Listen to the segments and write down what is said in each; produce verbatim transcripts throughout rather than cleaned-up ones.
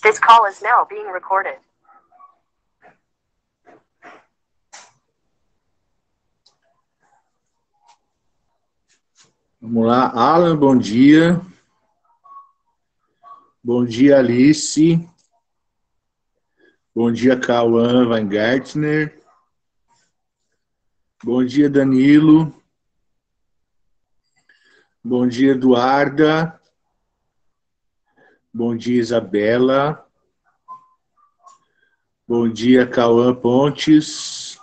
This call is now being recorded. Vamos lá, Alan, bom dia. Bom dia, Alice. Bom dia, Cauã Weingartner. Bom dia, Danilo. Bom dia, Eduarda. Bom dia, Isabela. Bom dia, Cauã Pontes.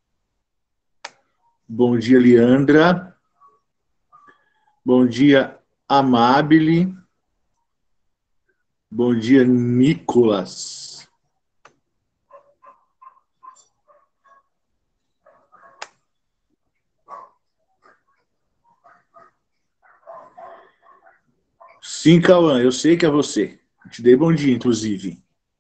Bom dia, Leandra. Bom dia, Amabile. Bom dia, Nicolas. Sim, Cauã, eu sei que é você. Te dei bom dia, inclusive.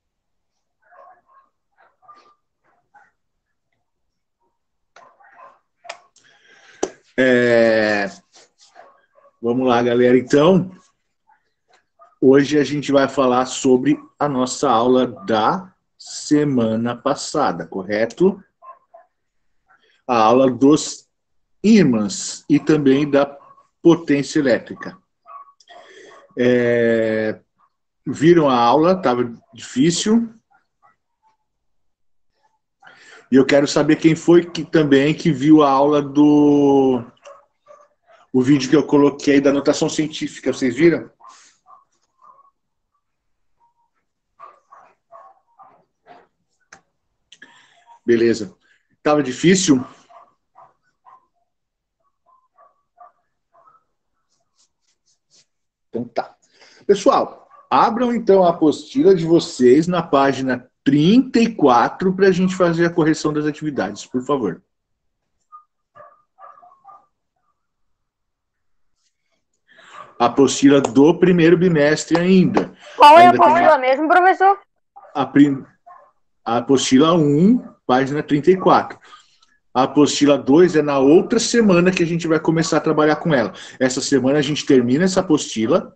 É... Vamos lá, galera. Então, hoje a gente vai falar sobre a nossa aula da semana passada, correto? A aula dos ímãs e também da potência elétrica. É... Viram a aula? Estava difícil. E eu quero saber quem foi que também que viu a aula do... O vídeo que eu coloquei da notação científica. Vocês viram? Beleza. Estava difícil? Então tá. Pessoal, abram então a apostila de vocês na página trinta e quatro para a gente fazer a correção das atividades, por favor. A apostila do primeiro bimestre ainda. Qual é ainda a apostila a... mesmo, professor? A, prim... a apostila um, página trinta e quatro. A apostila dois é na outra semana que a gente vai começar a trabalhar com ela. Essa semana a gente termina essa apostila.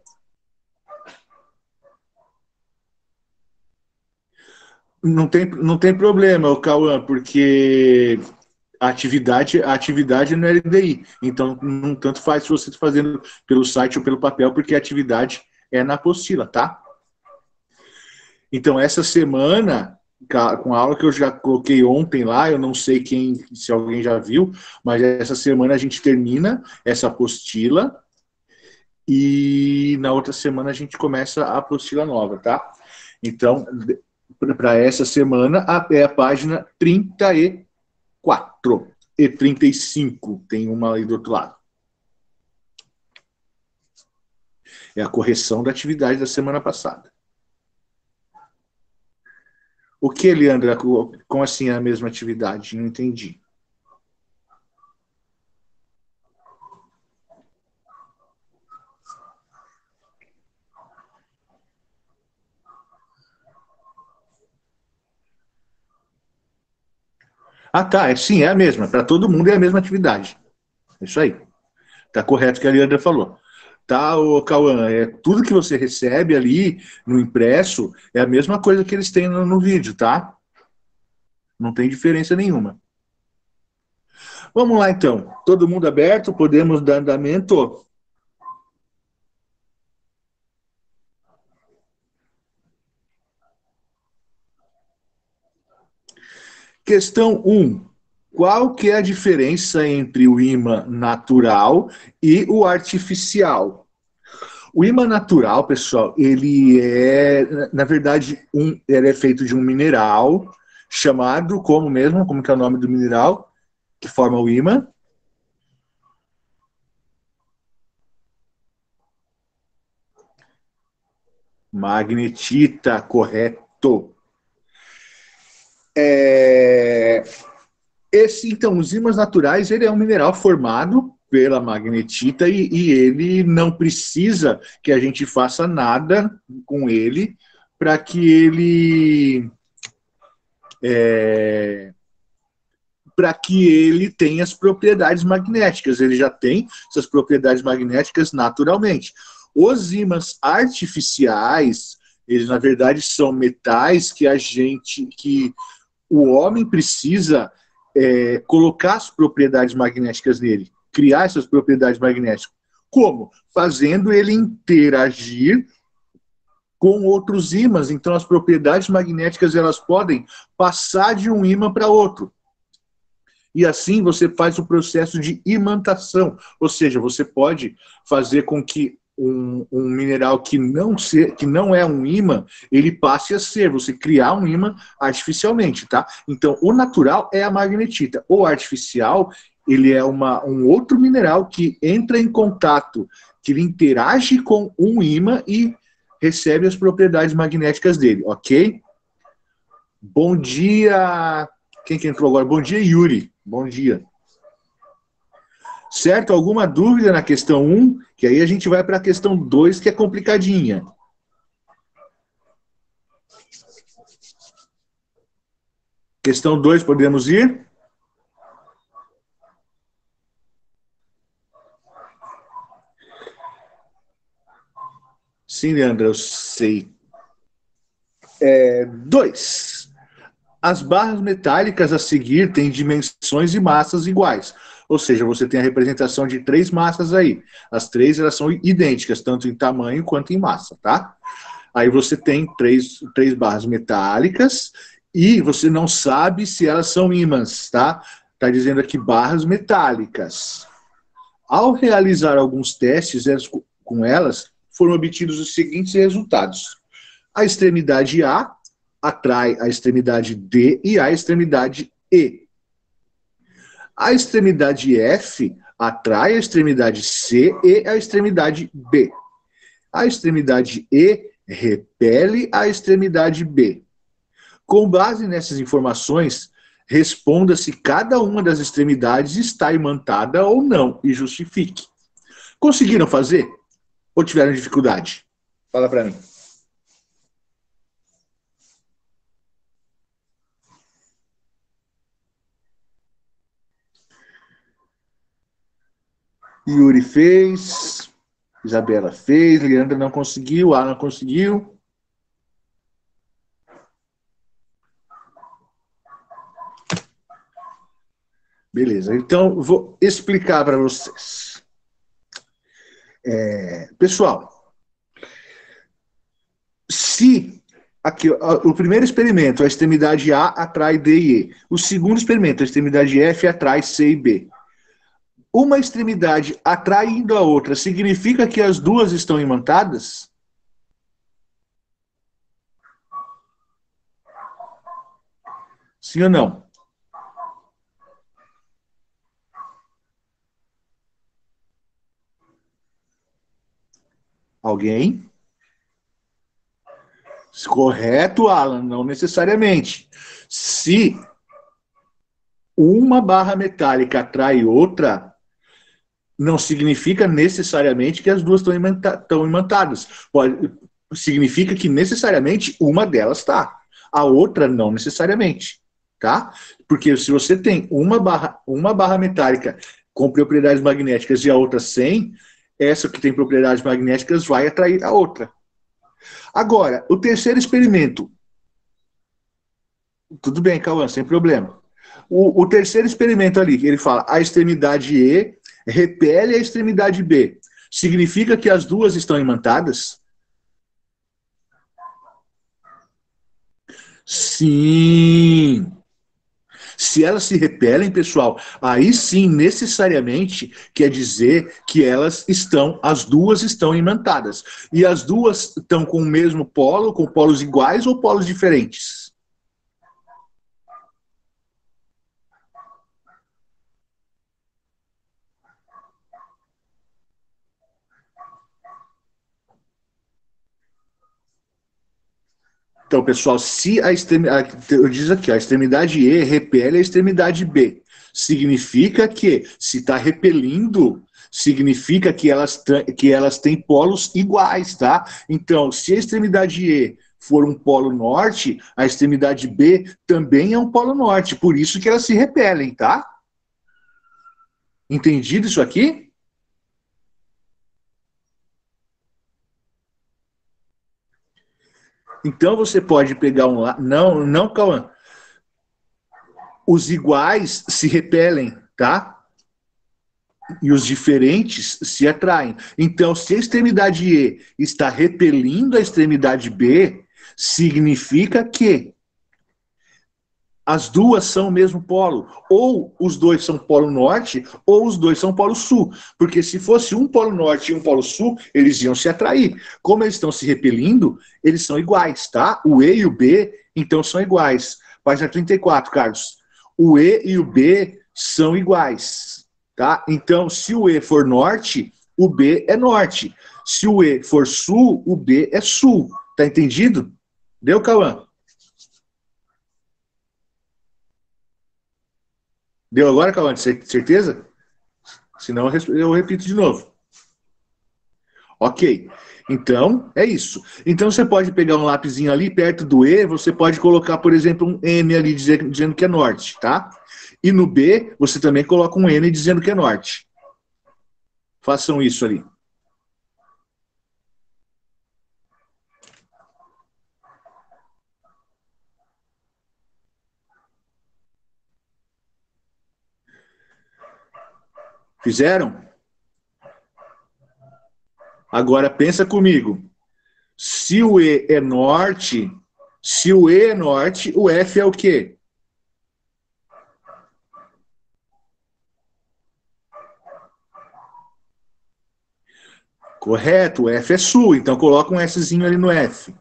Não tem, não tem problema, o Cauã, porque a atividade, a atividade não é L D I. Então, não tanto faz se você está fazendo pelo site ou pelo papel, porque a atividade é na apostila, tá? Então, essa semana, com a aula que eu já coloquei ontem lá, eu não sei quem, se alguém já viu, mas essa semana a gente termina essa apostila e na outra semana a gente começa a apostila nova, tá? Então, para essa semana, é a página trinta e quatro e trinta e cinco, tem uma ali do outro lado. É a correção da atividade da semana passada. O que, Leandra? Como assim é a mesma atividade? Não entendi. Ah, tá. É, sim, é a mesma. Para todo mundo é a mesma atividade. É isso aí. Tá correto o que a Leandra falou. Tá, ô, Cauã, é, tudo que você recebe ali no impresso é a mesma coisa que eles têm no, no vídeo, tá? Não tem diferença nenhuma. Vamos lá, então. Todo mundo aberto? Podemos dar andamento? Questão um. Qual que é a diferença entre o ímã natural e o artificial? O ímã natural, pessoal, ele é, na verdade, um, ele é feito de um mineral chamado, como mesmo, como que é o nome do mineral que forma o ímã? Magnetita, correto. É... Esse, então, os ímãs naturais, ele é um mineral formado pela magnetita e, e ele não precisa que a gente faça nada com ele para que ele é, para que ele tenha as propriedades magnéticas. Ele já tem essas propriedades magnéticas naturalmente. Os ímãs artificiais, Eles, na verdade, são metais que a gente, que o homem precisa é, colocar as propriedades magnéticas nele, criar essas propriedades magnéticas. Como? Fazendo ele interagir com outros ímãs. Então, as propriedades magnéticas elas podem passar de um ímã para outro. E assim você faz o processo de imantação, ou seja, você pode fazer com que um, um mineral que não, ser, que não é um ímã, ele passe a ser, você criar um ímã artificialmente, tá? Então, o natural é a magnetita, o artificial, ele é uma, um outro mineral que entra em contato, que ele interage com um ímã e recebe as propriedades magnéticas dele, ok? Bom dia! Quem que entrou agora? Bom dia, Yuri. Bom dia. Certo? Alguma dúvida na questão um? Que aí a gente vai para a questão dois, que é complicadinha. Questão dois, podemos ir? Sim, Leandro, eu sei. É, dois. As barras metálicas a seguir têm dimensões e massas iguais. Ou seja, você tem a representação de três massas aí. As três elas são idênticas, tanto em tamanho quanto em massa, tá? Aí você tem três, três barras metálicas e você não sabe se elas são ímãs, tá? Está dizendo aqui barras metálicas. Ao realizar alguns testes com elas, foram obtidos os seguintes resultados. A extremidade A atrai a extremidade D e a extremidade E. A extremidade F atrai a extremidade C e a extremidade B. A extremidade E repele a extremidade B. Com base nessas informações, responda se cada uma das extremidades está imantada ou não e justifique. Conseguiram fazer? Ou tiveram dificuldade? Fala para mim. Yuri fez, Isabela fez, Leandra não conseguiu, Alan conseguiu. Beleza, então vou explicar para vocês. É, pessoal, se aqui, o primeiro experimento, a extremidade A atrai D e E. O segundo experimento, a extremidade F atrai C e B. Uma extremidade atraindo a outra, significa que as duas estão imantadas? Sim ou não? Alguém? Correto, Alan, não necessariamente. Se uma barra metálica atrai outra, não significa necessariamente que as duas estão, imanta estão imantadas. Pode, significa que necessariamente uma delas está. A outra não necessariamente, tá? Porque se você tem uma barra, uma barra metálica com propriedades magnéticas e a outra sem, essa que tem propriedades magnéticas vai atrair a outra. Agora, o terceiro experimento. Tudo bem, Cauã, sem problema. O, o terceiro experimento ali, ele fala, a extremidade E repele a extremidade B. Significa que as duas estão imantadas? Sim. Se elas se repelem, pessoal, aí sim, necessariamente, quer dizer que elas estão, as duas estão imantadas. E as duas estão com o mesmo polo, com polos iguais ou polos diferentes? Então, pessoal, se a extremidade, diz aqui, a extremidade E repele a extremidade B, significa que, se está repelindo, significa que elas, que elas têm polos iguais, tá? Então, se a extremidade E for um polo norte, a extremidade B também é um polo norte, por isso que elas se repelem, tá? Entendido isso aqui? Então você pode pegar um lado. Não, não, Cauã. Os iguais se repelem, tá? E os diferentes se atraem. Então, se a extremidade E está repelindo a extremidade B, significa que as duas são o mesmo polo. Ou os dois são polo norte, ou os dois são polo sul. Porque se fosse um polo norte e um polo sul, eles iam se atrair. Como eles estão se repelindo, eles são iguais, tá? O E e o B, então, são iguais. Página trinta e quatro, Carlos. O E e o B são iguais, tá? Então, se o E for norte, o B é norte. Se o E for sul, o B é sul. Tá entendido? Deu, Cauã? Deu agora, Cauã? Certeza? Senão eu repito de novo. Ok. Então, é isso. Então, você pode pegar um lapisinho ali perto do E, você pode colocar, por exemplo, um N ali dizendo que é norte, tá? E no B, você também coloca um N dizendo que é norte. Façam isso ali. Fizeram? Agora pensa comigo. Se o E é norte, se o E é norte, o F é o quê? Correto, o F é sul, então coloca um Szinho ali no F.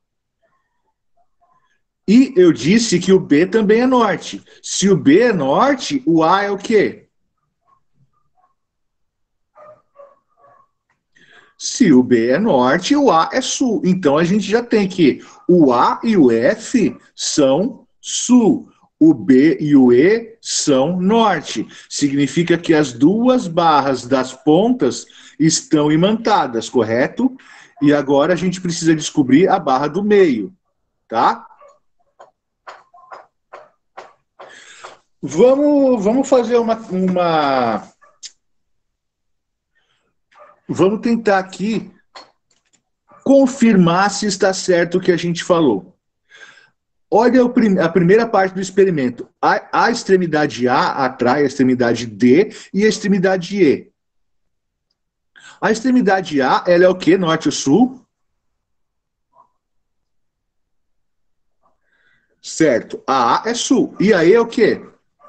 E eu disse que o B também é norte. Se o B é norte, o A é o quê? Se o B é norte, o A é sul. Então a gente já tem que o A e o F são sul. O B e o E são norte. Significa que as duas barras das pontas estão imantadas, correto? E agora a gente precisa descobrir a barra do meio, tá? Vamos, vamos fazer uma, uma... Vamos tentar aqui confirmar se está certo o que a gente falou. Olha a primeira parte do experimento. A, a extremidade A atrai a extremidade D e a extremidade E. A extremidade A, ela é o quê? Norte ou sul? Certo. A A é sul. E a E é o quê?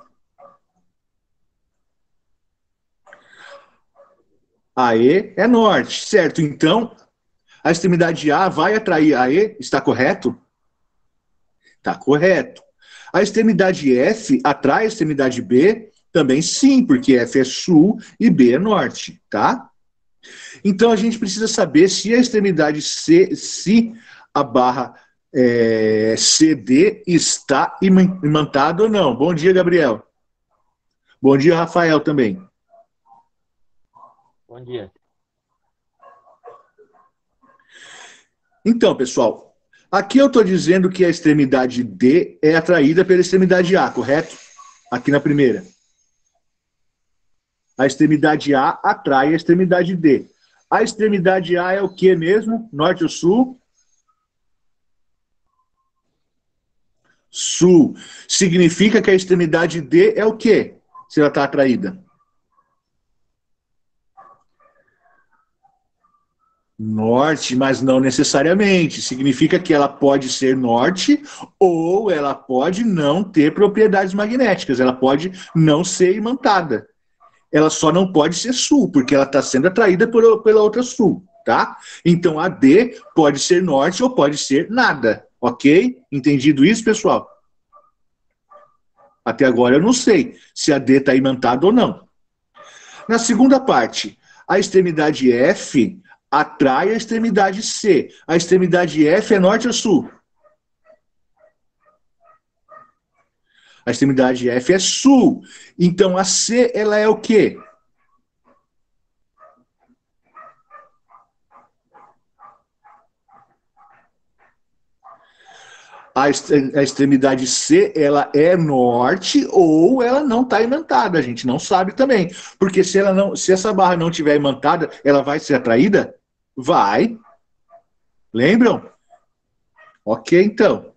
A E é norte. Certo. Então, a extremidade A vai atrair a E. Está correto? Está correto. A extremidade F atrai a extremidade B? Também sim, porque F é sul e B é norte, tá? Então a gente precisa saber se a extremidade C, se a barra é, C D está imantada ou não. Bom dia, Gabriel. Bom dia, Rafael, também. Bom dia. Então, pessoal, aqui eu estou dizendo que a extremidade D é atraída pela extremidade A, correto? Aqui na primeira. A extremidade A atrai a extremidade D. A extremidade A é o que mesmo? Norte ou sul? Sul. Significa que a extremidade D é o quê? Se ela está atraída. Norte, mas não necessariamente. Significa que ela pode ser norte ou ela pode não ter propriedades magnéticas. Ela pode não ser imantada. Ela só não pode ser sul, porque ela está sendo atraída por, pela outra sul, tá? Então a D pode ser norte ou pode ser nada, ok? Entendido isso, pessoal? Até agora eu não sei se a D está imantada ou não. Na segunda parte, a extremidade F atrai a extremidade C. A extremidade F é norte ou sul? A extremidade F é sul. Então a C, ela é o quê? A extremidade C, ela é norte ou ela não está imantada, a gente não sabe também. Porque se, ela não, se essa barra não tiver imantada, ela vai ser atraída? Vai. Lembram? Ok, então.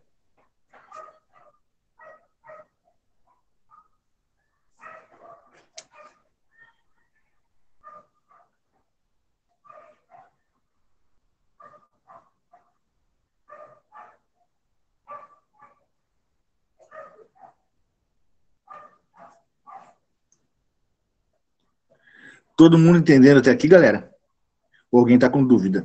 Todo mundo entendendo até aqui, galera? Ou alguém está com dúvida?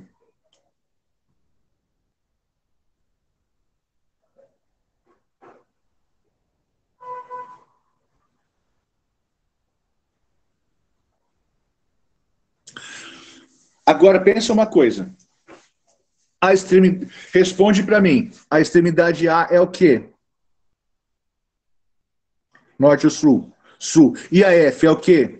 Agora, pensa uma coisa. A extremidade... Responde para mim. A extremidade A é o quê? Norte ou sul? Sul. E a F é o quê?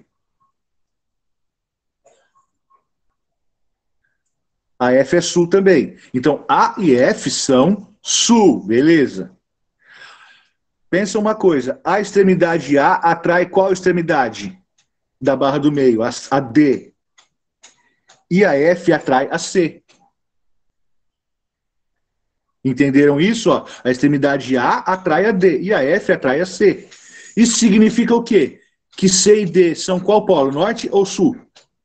A F é sul também. Então, A e F são sul. Beleza. Pensa uma coisa. A extremidade A atrai qual extremidade da barra do meio? A, a D. E a F atrai a C. Entenderam isso? Ó? A extremidade A atrai a D e a F atrai a C. Isso significa o quê? Que C e D são qual polo? Norte ou sul?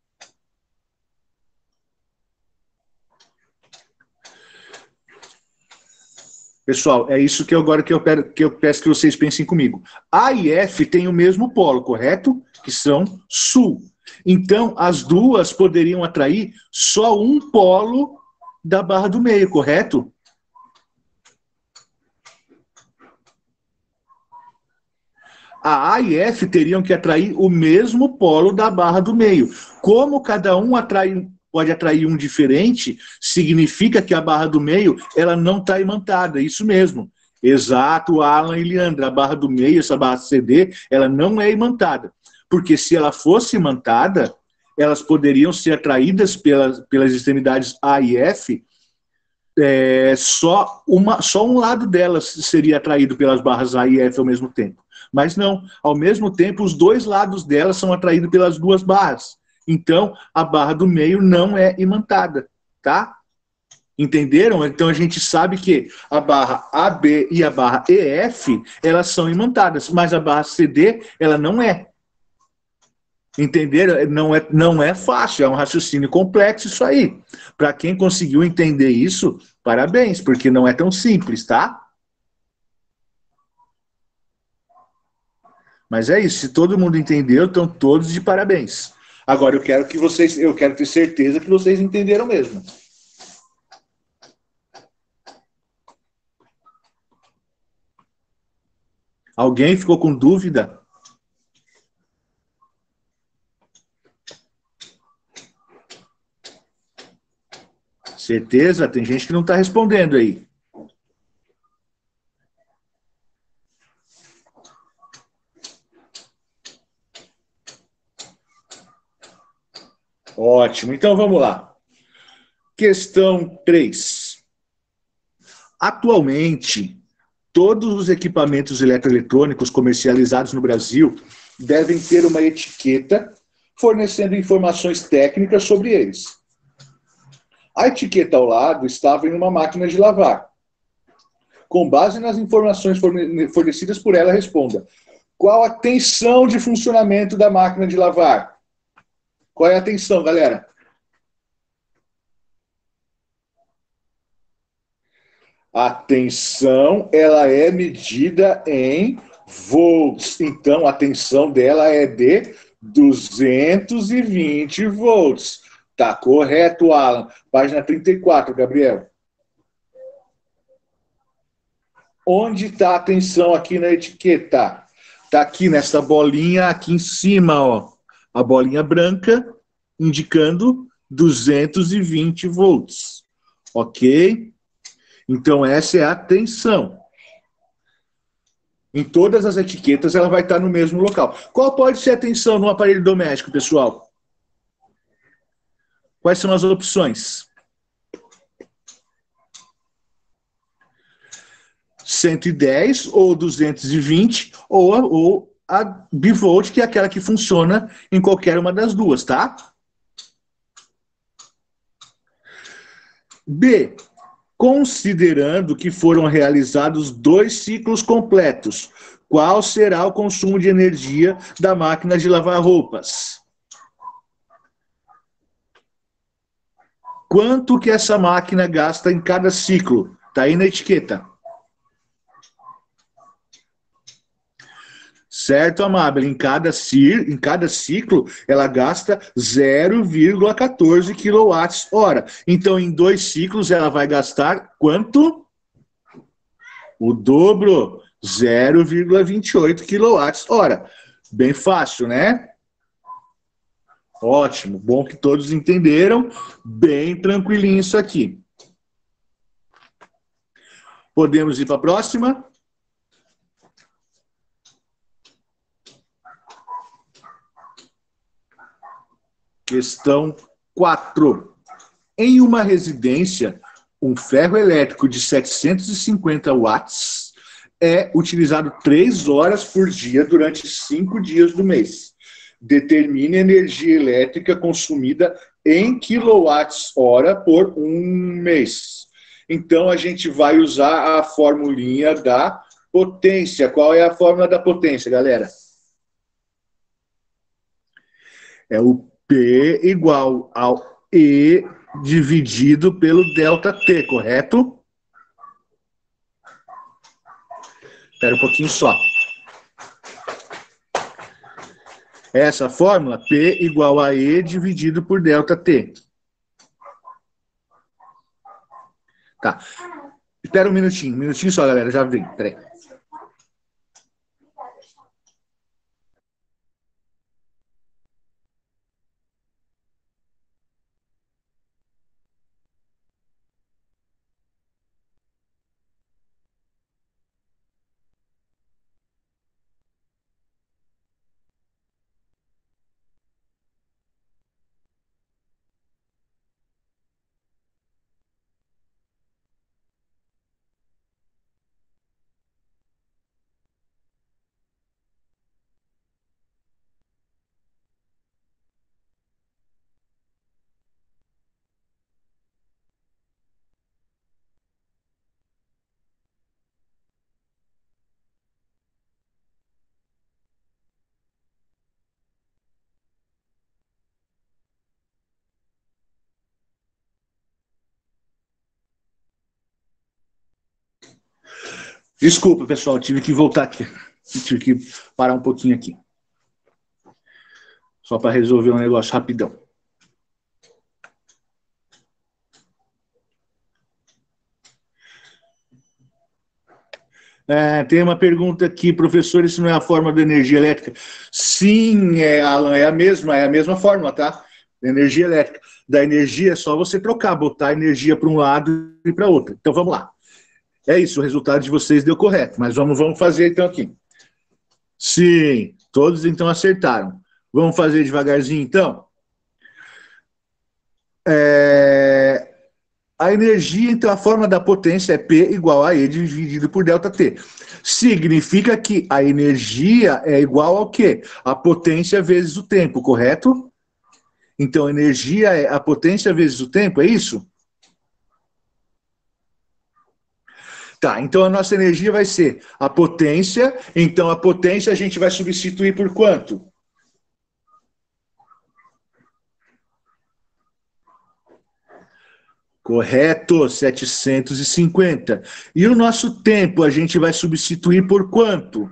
Pessoal, é isso que eu, agora que eu, que eu peço que vocês pensem comigo. A e F têm o mesmo polo, correto? Que são sul. Então, as duas poderiam atrair só um polo da barra do meio, correto? A A e F teriam que atrair o mesmo polo da barra do meio. Como cada um atrai, pode atrair um diferente, significa que a barra do meio ela não está imantada, isso mesmo. Exato, Alan e Leandra, a barra do meio, essa barra C D, ela não é imantada. Porque se ela fosse imantada, elas poderiam ser atraídas pelas, pelas extremidades A e F, é, só, uma, só um lado delas seria atraído pelas barras A e F ao mesmo tempo. Mas não, ao mesmo tempo, os dois lados dela são atraídos pelas duas barras. Então, a barra do meio não é imantada, tá? Entenderam? Então, a gente sabe que a barra A B e a barra E F, elas são imantadas, mas a barra C D, ela não é. Entenderam? Não é, não é fácil, é um raciocínio complexo isso aí. Para quem conseguiu entender isso, parabéns, porque não é tão simples, tá? Mas é isso, se todo mundo entendeu, estão todos de parabéns. Agora eu quero que vocês, eu quero ter certeza que vocês entenderam mesmo. Alguém ficou com dúvida? Certeza? Tem gente que não está respondendo aí. Ótimo, então vamos lá. Questão três. Atualmente, todos os equipamentos eletroeletrônicos comercializados no Brasil devem ter uma etiqueta fornecendo informações técnicas sobre eles. A etiqueta ao lado estava em uma máquina de lavar. Com base nas informações fornecidas por ela, responda: qual a tensão de funcionamento da máquina de lavar? Qual é a tensão, galera? A tensão, ela é medida em volts. Então, a tensão dela é de duzentos e vinte volts. Tá correto, Alan. Página trinta e quatro, Gabriel. Onde está a tensão aqui na etiqueta? Está aqui nessa bolinha aqui em cima, ó. A bolinha branca indicando duzentos e vinte volts. Ok? Então, essa é a tensão. Em todas as etiquetas, ela vai estar no mesmo local. Qual pode ser a tensão no aparelho doméstico, pessoal? Quais são as opções? cento e dez ou duzentos e vinte ou, ou a bivolt, que é aquela que funciona em qualquer uma das duas, tá? B. Considerando que foram realizados dois ciclos completos, qual será o consumo de energia da máquina de lavar roupas? Quanto que essa máquina gasta em cada ciclo? Está aí na etiqueta. Certo, Amável? Em cada, cir, em cada ciclo, ela gasta zero vírgula quatorze quilowatts-hora. Então, em dois ciclos, ela vai gastar quanto? O dobro, zero vírgula vinte e oito quilowatts-hora. Bem fácil, né? Ótimo, bom que todos entenderam. Bem tranquilinho isso aqui. Podemos ir para a próxima? Questão quatro. Em uma residência, um ferro elétrico de setecentos e cinquenta watts é utilizado três horas por dia durante cinco dias do mês. Determine a energia elétrica consumida em quilowatts-hora por um mês. Então, a gente vai usar a formulinha da potência. Qual é a fórmula da potência, galera? É o P igual ao E dividido pelo ΔT, correto? Espera um pouquinho só. Essa fórmula, P igual a E dividido por ΔT. Tá. Espera um minutinho, um minutinho só, galera, já vem. Peraí. Desculpa, pessoal, tive que voltar aqui. Tive que parar um pouquinho aqui. Só para resolver um negócio rapidão. É, tem uma pergunta aqui, professor, isso não é a fórmula da energia elétrica? Sim, é, Alan, é a mesma, é a mesma fórmula, tá? Energia elétrica. Da energia é só você trocar, botar a energia para um lado e para outro. Então vamos lá. É isso, o resultado de vocês deu correto, mas vamos, vamos fazer então aqui. Sim, todos então acertaram. Vamos fazer devagarzinho então? É... A energia, então, a forma da potência é P igual a E dividido por ΔT. Significa que a energia é igual ao quê? A potência vezes o tempo, correto? Então, energia é a potência vezes o tempo, é isso? Tá, então a nossa energia vai ser a potência, então a potência a gente vai substituir por quanto? Correto, setecentos e cinquenta. E o nosso tempo a gente vai substituir por quanto?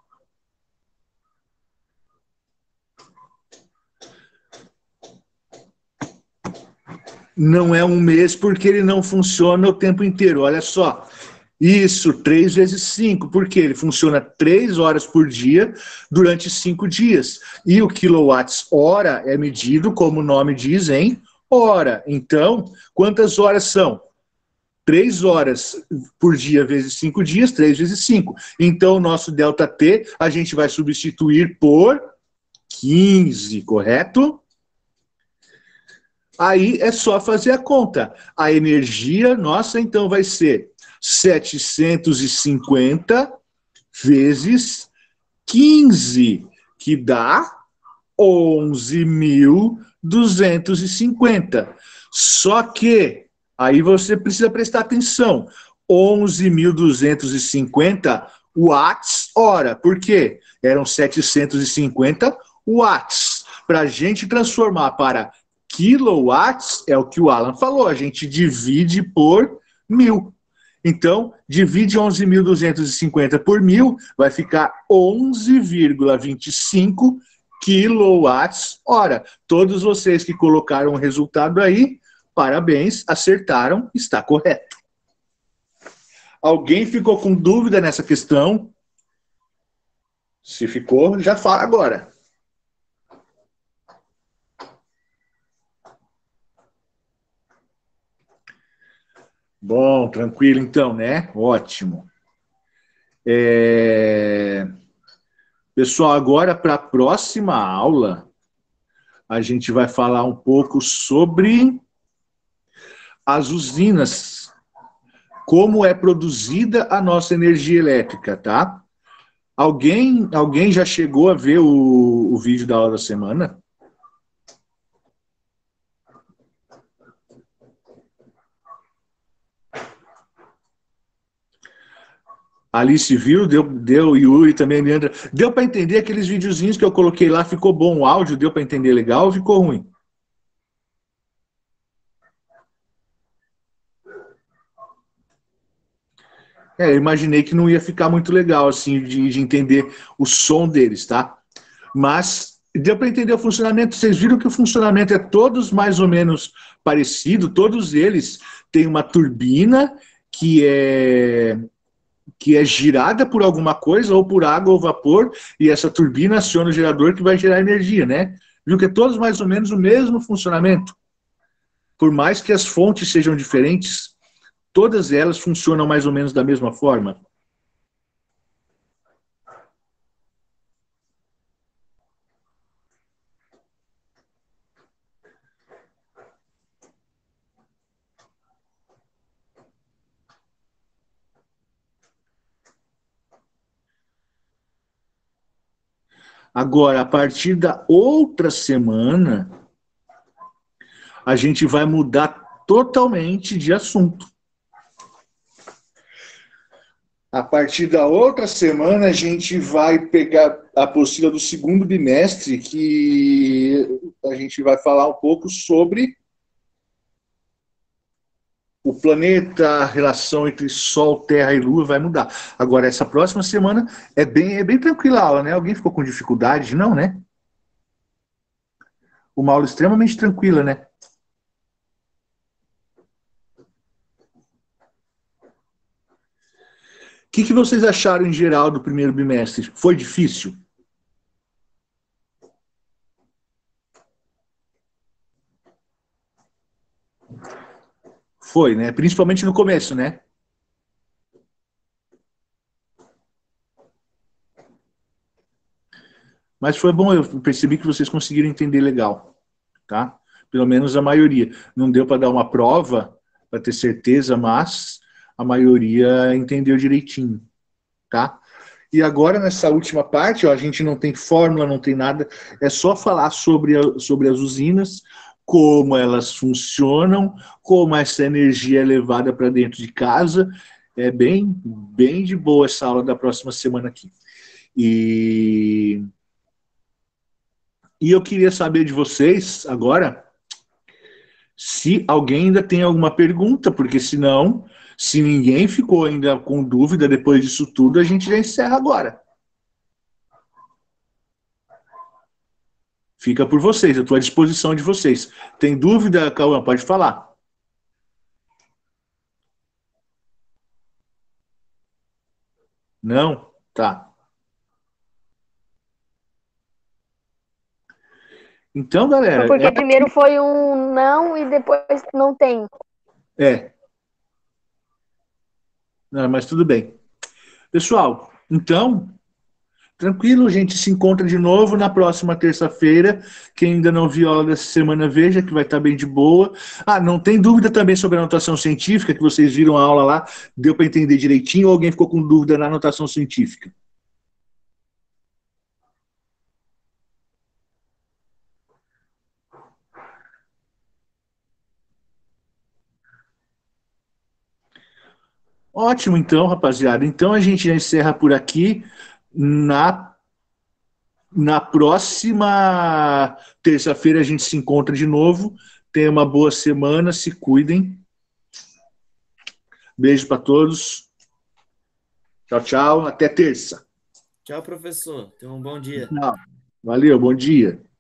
Não é um mês porque ele não funciona o tempo inteiro, olha só. Isso, três vezes cinco, porque ele funciona três horas por dia durante cinco dias. E o quilowatts-hora é medido, como o nome diz, em hora. Então, quantas horas são? Três horas por dia vezes cinco dias, três vezes cinco. Então, o nosso ΔT a gente vai substituir por quinze, correto? Aí é só fazer a conta. A energia nossa, então, vai ser setecentos e cinquenta vezes quinze, que dá onze mil duzentos e cinquenta. Só que Aí você precisa prestar atenção. onze mil duzentos e cinquenta watts hora. Por quê? Eram setecentos e cinquenta watts. Para a gente transformar para quilowatts, é o que o Alan falou, a gente divide por mil. Então, divide onze mil duzentos e cinquenta por mil, vai ficar onze vírgula vinte e cinco quilowatts hora. Todos vocês que colocaram o resultado aí, parabéns, acertaram, está correto. Alguém ficou com dúvida nessa questão? Se ficou, já fala agora. Bom, tranquilo então, né? Ótimo. É... Pessoal, agora para a próxima aula, a gente vai falar um pouco sobre as usinas, como é produzida a nossa energia elétrica, tá? Alguém, alguém já chegou a ver o, o vídeo da aula da semana? Alice viu, deu, deu, Yuri também, Leandra. Deu para entender aqueles videozinhos que eu coloquei lá? Ficou bom o áudio? Deu para entender legal ou ficou ruim? É, eu imaginei que não ia ficar muito legal, assim, de, de entender o som deles, tá? Mas deu para entender o funcionamento. Vocês viram que o funcionamento é todos mais ou menos parecido, todos eles têm uma turbina que é que é girada por alguma coisa, ou por água ou vapor, e essa turbina aciona o gerador que vai gerar energia, né? Viu que é todos mais ou menos o mesmo funcionamento. Por mais que as fontes sejam diferentes, todas elas funcionam mais ou menos da mesma forma. Agora, a partir da outra semana, a gente vai mudar totalmente de assunto. A partir da outra semana, a gente vai pegar a apostila do segundo bimestre, que a gente vai falar um pouco sobre o planeta, a relação entre Sol, Terra e Lua vai mudar. Agora, essa próxima semana é bem, é bem tranquila a aula, né? Alguém ficou com dificuldade? Não, né? Uma aula extremamente tranquila, né? O que, que vocês acharam em geral do primeiro bimestre? Foi difícil? Foi, né? Principalmente no começo, né? Mas foi bom, eu percebi que vocês conseguiram entender legal, tá? Pelo menos a maioria. Não deu para dar uma prova, para ter certeza, mas a maioria entendeu direitinho, tá? E agora, nessa última parte, ó, a gente não tem fórmula, não tem nada, é só falar sobre, a, sobre as usinas, como elas funcionam, como essa energia é levada para dentro de casa. É bem, bem de boa essa aula da próxima semana aqui. E, e eu queria saber de vocês, agora, se alguém ainda tem alguma pergunta, porque senão, se ninguém ficou ainda com dúvida depois disso tudo, a gente já encerra agora. Fica por vocês, eu estou à disposição de vocês. Tem dúvida, Cauã? Pode falar. Não? Tá. Então, Foi galera, porque primeiro foi um não e depois não tem. é. é. Não, mas tudo bem. Pessoal, então, tranquilo, a gente se encontra de novo na próxima terça-feira. Quem ainda não viu a aula dessa semana, veja que vai estar bem de boa. Ah, não tem dúvida também sobre a anotação científica, que vocês viram a aula lá, deu para entender direitinho, ou alguém ficou com dúvida na anotação científica? Ótimo, então, rapaziada. Então a gente já encerra por aqui. Na, na próxima terça-feira a gente se encontra de novo. Tenha uma boa semana, se cuidem. Beijo para todos. Tchau, tchau. Até terça. Tchau, professor. Tenha um bom dia. Tchau. Valeu, bom dia.